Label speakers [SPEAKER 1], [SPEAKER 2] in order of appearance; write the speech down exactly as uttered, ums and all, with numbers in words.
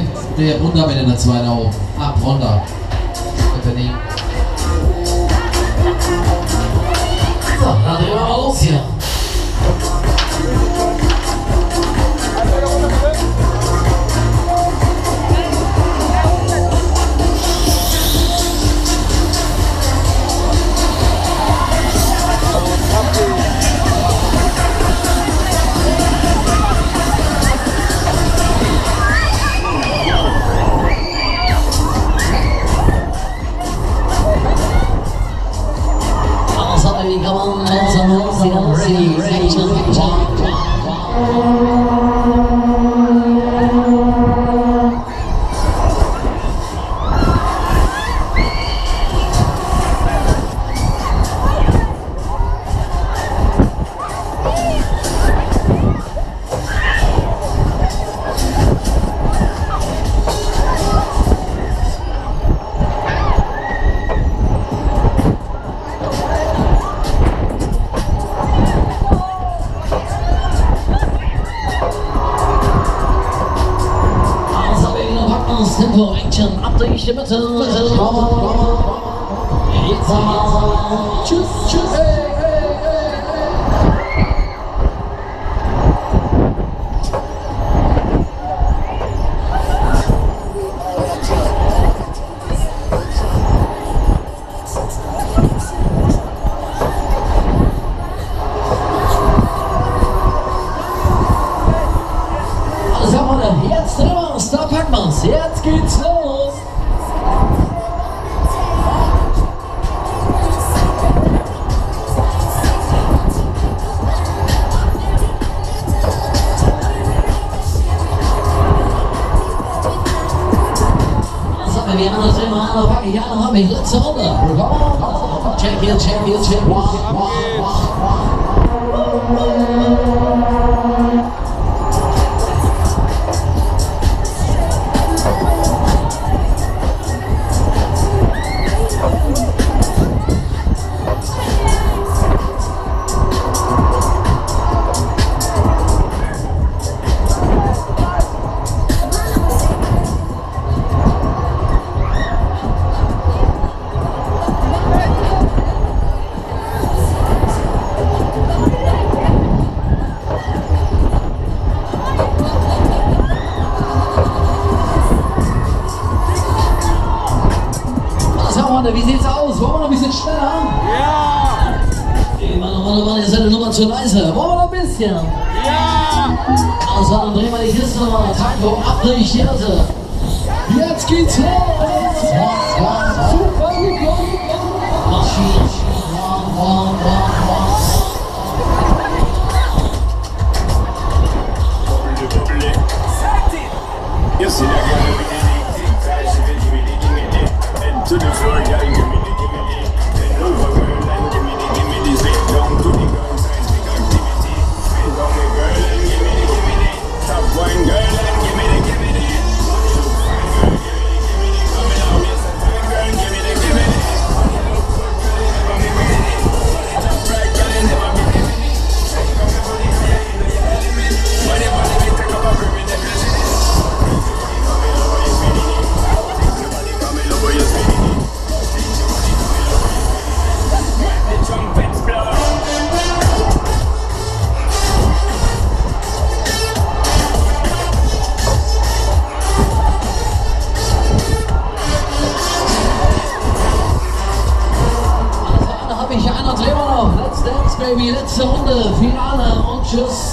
[SPEAKER 1] Okay, der runter mit in der zweiten auch. Ab, runter. So, dann drehen wir mal los hier. Come on, come on, ready, ready, Tempo, Action, abdrehen, die Mitte. Jetzt, tschüss, tschüss. Hey, hey, hey, Alles haben wir, jetzt drehen wir's, da packen wir's, jetzt geht's los. Wir haben das immer an der Backe, ja, dann habe ich letzte Runde. Champion, Champion, Champion. Wie sieht's aus? Wollen wir noch ein bisschen schneller?
[SPEAKER 2] Ja!
[SPEAKER 1] Ey, Mann, oh Mann, oh Mann, ihr seid eine Nummer zu leise. Wollen wir noch ein bisschen?
[SPEAKER 2] Ja!
[SPEAKER 1] Also, dann drehen wir die Kiste nochmal. Tango, abdrehen, die Kiste. Jetzt geht's los! Super, Maschine.
[SPEAKER 2] You see that girl with the dick, tight, she give me the gimme the head to the floor, girl, give me the gimme the bend over, girl, and give me the gimme the sit down to the girl, seismic activity. Bend down the girl and give me the gimme the top wine, girl, and give me the gimme the money look fine, girl, give me the gimme the coming out, yes, a time, girl, give me the gimme the money look good, girl, never be with it. Money top right, girl, never be with it. Take up your body higher, you know your element. Money, money, me take up a permanent residence.
[SPEAKER 1] Baby, letzte Runde, Finale und tschüss.